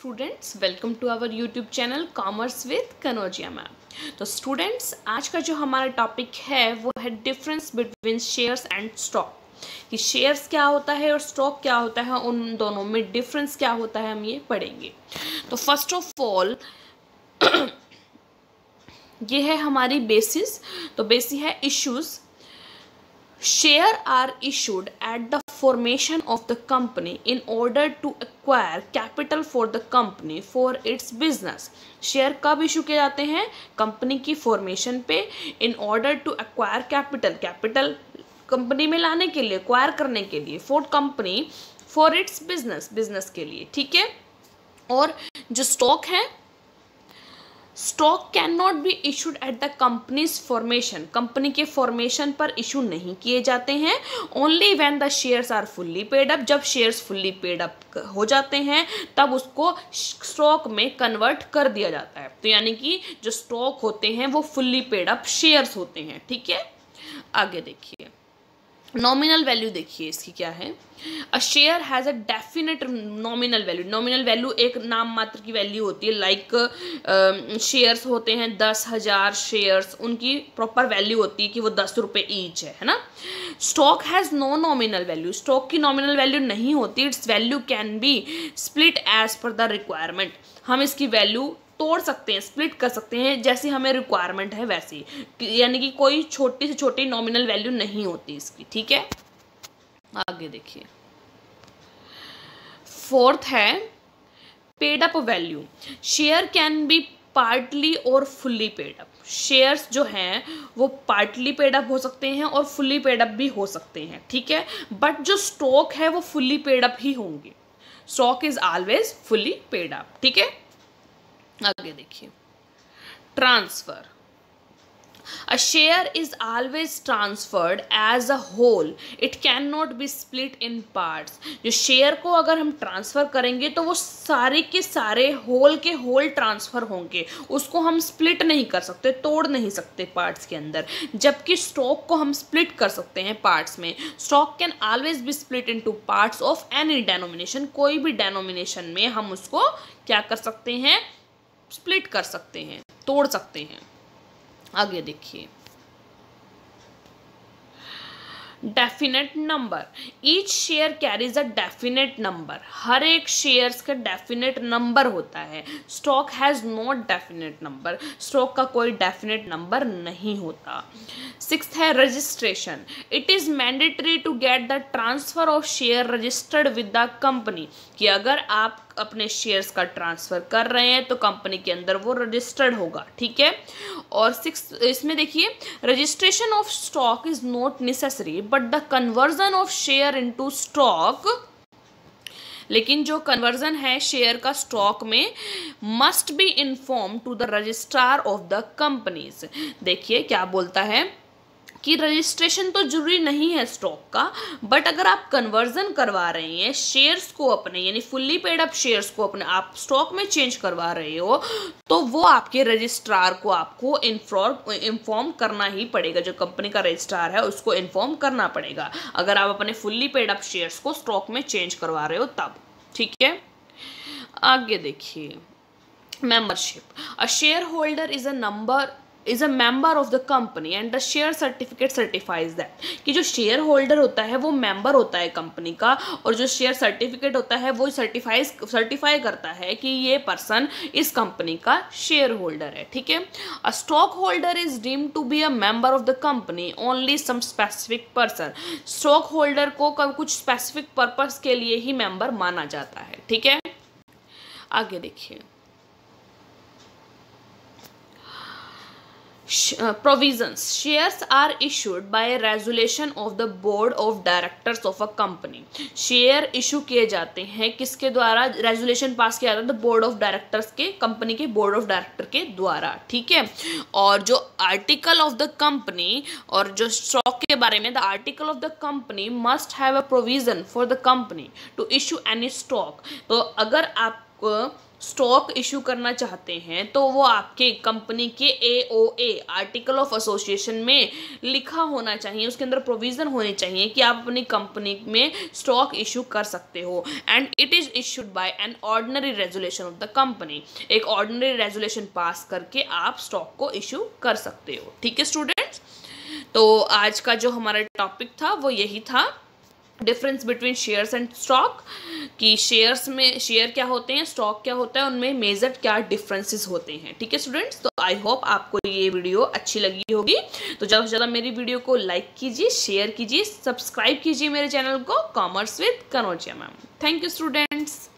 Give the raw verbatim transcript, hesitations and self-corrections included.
Students, welcome to our YouTube channel commerce with Kanaujia ma'am. तो students, आज का जो हमारा टॉपिक है वो है difference between shares and stock. कि शेयर्स क्या होता है और स्टॉक क्या होता है, उन दोनों में डिफरेंस क्या होता है, हम ये पढ़ेंगे। तो फर्स्ट ऑफ ऑल ये है हमारी बेसिस। तो बेसिस है issues. Share are issued at the formation of the company in order to acquire capital for the company for its business. Share कब इशू किए जाते हैं? कंपनी की फॉर्मेशन पे, in order to acquire capital, capital company में लाने के लिए, एक्वायर करने के लिए, for company for its business, business के लिए, ठीक है। और जो स्टॉक है, stock can not be issued at the company's formation, company के फॉर्मेशन पर इशू नहीं किए जाते हैं। Only when the shares are fully paid up, जब शेयर्स फुल्ली पेड अप हो जाते हैं तब उसको स्टॉक में कन्वर्ट कर दिया जाता है। तो यानी कि जो स्टॉक होते हैं वो फुल्ली पेड अप शेयर्स होते हैं, ठीक है। आगे देखिए, नॉमिनल वैल्यू देखिए इसकी क्या है। A share has a definite nominal value. Nominal value एक नाम मात्र की वैल्यू होती है। लाइक शेयर्स होते हैं दस हजार शेयर्स, उनकी प्रॉपर वैल्यू होती है कि वो दस रुपये ईच है है ना। Stock has no nominal value, stock की नॉमिनल वैल्यू नहीं होती। Its value can be split as per the requirement. हम इसकी वैल्यू तोड़ सकते हैं, स्प्लिट कर सकते हैं, जैसी हमें रिक्वायरमेंट है वैसी। यानी कि कोई छोटी से छोटी नॉमिनल वैल्यू नहीं होती इसकी, ठीक है। आगे देखिए, फोर्थ है paid up value. Share can be partly और फुल्ली पेड अप। शेयर्स जो हैं वो पार्टली पेड अप हो सकते हैं और फुल्ली पेड अप भी हो सकते हैं, ठीक है। बट जो स्टॉक है वो फुल्ली पेड अप ही होंगे। Stock is always fully paid up, ठीक है। आगे देखिए, transfer. A share is always transferred as a whole. It cannot be split in parts. जो शेयर को अगर हम ट्रांसफ़र करेंगे तो वो सारे के सारे होल के होल ट्रांसफ़र होंगे, उसको हम स्प्लिट नहीं कर सकते, तोड़ नहीं सकते पार्ट्स के अंदर। जबकि स्टॉक को हम स्प्लिट कर सकते हैं पार्ट्स में। Stock can always be split into parts of any denomination. कोई भी डेनोमिनेशन में हम उसको क्या कर सकते हैं? स्प्लिट कर सकते हैं, तोड़ सकते हैं। आगे देखिए, definite number. Each share carries a definite number. हर एक शेयर्स का डेफिनेट नंबर होता है। Stock has not definite number, stock का कोई डेफिनेट नंबर नहीं होता। सिक्स्थ है registration. It is mandatory to get the transfer of share registered with the company. कि अगर आप अपने शेयर्स का ट्रांसफ़र कर रहे हैं तो कंपनी के अंदर वो रजिस्टर्ड होगा, ठीक है। और सिक्स इसमें देखिए, registration of stock is not necessary but the conversion of share into stock. लेकिन जो कन्वर्जन है शेयर का स्टॉक में, must be inform to the registrar of the companies. देखिए क्या बोलता है कि रजिस्ट्रेशन तो जरूरी नहीं है स्टॉक का, बट अगर आप कन्वर्जन करवा रहे हैं शेयर्स को अपने, यानी फुल्ली पेड अप शेयर्स को अपने आप स्टॉक में चेंज करवा रहे हो, तो वो आपके रजिस्ट्रार को आपको इन्फॉर्म इन्फॉर्म करना ही पड़ेगा। जो कंपनी का रजिस्ट्रार है उसको इन्फॉर्म करना पड़ेगा अगर आप अपने फुल्ली पेड अप शेयर्स को स्टॉक में चेंज करवा रहे हो तब, ठीक है। आगे देखिए, membership. A shareholder is a number is a member of the company and the share certificate certifies that. कि जो शेयर होल्डर होता है वो मेंबर होता है कंपनी का, और जो शेयर सर्टिफिकेट होता है वो सर्टिफाइज सर्टिफाई करता है कि ये पर्सन इस कंपनी का शेयर होल्डर है, ठीक है। A stockholder is deemed to be a member of the company only some specific person. Stockholder को कुछ स्पेसिफिक पर्पस के लिए ही मेंबर माना जाता है, ठीक है। आगे देखिए, provisions. Shares are issued by a resolution of the board of directors of a company. Share issue किए जाते हैं किसके द्वारा? रेजोल्यूशन पास किया जाता है बोर्ड ऑफ डायरेक्टर्स के, कंपनी के बोर्ड ऑफ डायरेक्टर के द्वारा, ठीक है। और जो आर्टिकल ऑफ द कंपनी और जो स्टॉक के बारे में, the article of the company must have a provision for the company to issue any stock. तो अगर आप स्टॉक इशू करना चाहते हैं तो वो आपके कंपनी के A O A article of association में लिखा होना चाहिए, उसके अंदर प्रोविज़न होनी चाहिए कि आप अपनी कंपनी में स्टॉक इशू कर सकते हो। And it is issued by an ordinary resolution of the company, एक ऑर्डिनरी रेजोल्यूशन पास करके आप स्टॉक को इशू कर सकते हो। ठीक है स्टूडेंट्स, तो आज का जो हमारा टॉपिक था वो यही था, difference between shares and stock, कि शेयर्स में शेयर क्या होते हैं, स्टॉक क्या होता है, उनमें मेजर क्या डिफरेंसेस होते हैं। ठीक है स्टूडेंट्स, तो आई होप आपको ये वीडियो अच्छी लगी होगी। तो ज़्यादा से ज़्यादा मेरी वीडियो को लाइक कीजिए, शेयर कीजिए, सब्सक्राइब कीजिए मेरे चैनल को commerce with Kanaujia ma'am. Thank you students.